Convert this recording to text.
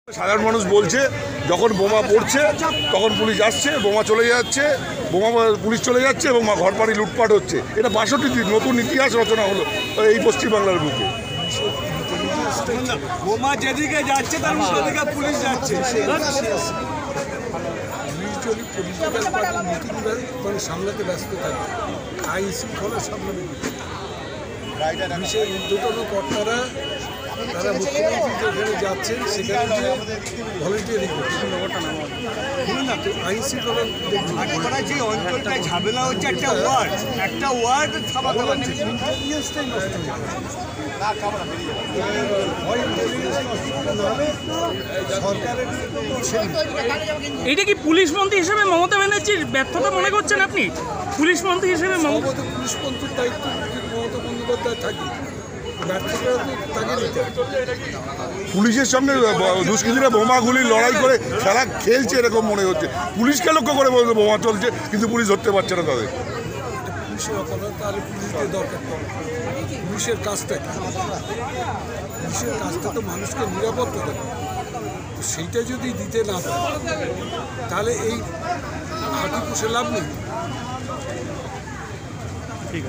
সাধারণ মানুষ বলছে যখন বোমা পড়ছে তখন পুলিশ আসছে, বোমা চলে যাচ্ছে, পুলিশ চলে যাচ্ছে এবং ঘর বাড়ি লুটপাট হচ্ছে। এটা 62 নতুন ইতিহাস রচনা হলো এই পশ্চিমবাংলার বুকে। বোমা যেদিকে যাচ্ছে তার সেদিকে পুলিশ যাচ্ছে। পলিটিক্যাল পার্টির মিটিংগুলো মানে সামলাতে ব্যস্ত থাকে, আইন শৃঙ্খলা সামলাতে। পুলিশের ঊর্ধ্বতন কর্তারা তারা মুখ্যমন্ত্রী যেখানে যাচ্ছেন সেখানে গিয়ে ভলেন্টিয়ারিং করছে। আইন শৃঙ্খলা যে অঞ্চলটায় ঝামেলা হচ্ছে একটা ওয়ার্ড থামাতে পারছে। ইন্টেলিজেন্সটাই নষ্ট হয়ে যাচ্ছে। এটা কি পুলিশ মন্ত্রী হিসেবে মমতা ব্যানার্জির ব্যর্থতা মনে করছেন আপনি? পুলিশ মন্ত্রী হিসেবে সম্ভবত পুলিশ মন্ত্রীর দায়িত্ব মমতা বন্দ্যোপাধ্যায় থাকে, ব্যর্থতা তাকে নিতে হবে। পুলিশের সঙ্গে দুষ্কৃতীরা বোমাগুলি লড়াই করে খেলা খেলছে এরকম মনে হচ্ছে। পুলিশকে লক্ষ্য করে বলতে বোমা চলছে কিন্তু পুলিশ ধরতে পারছে না তাদের। পুলিশের অপরাধ, তাহলে পুলিশদের দরকার নেই। পুলিশের কাজটা কি? পুলিশের কাজটা তো মানুষকে নিরাপত্তা দেয়। তো সেইটা যদি দিতে না পারে তাহলে এই হাতি পুষে লাভ নেই।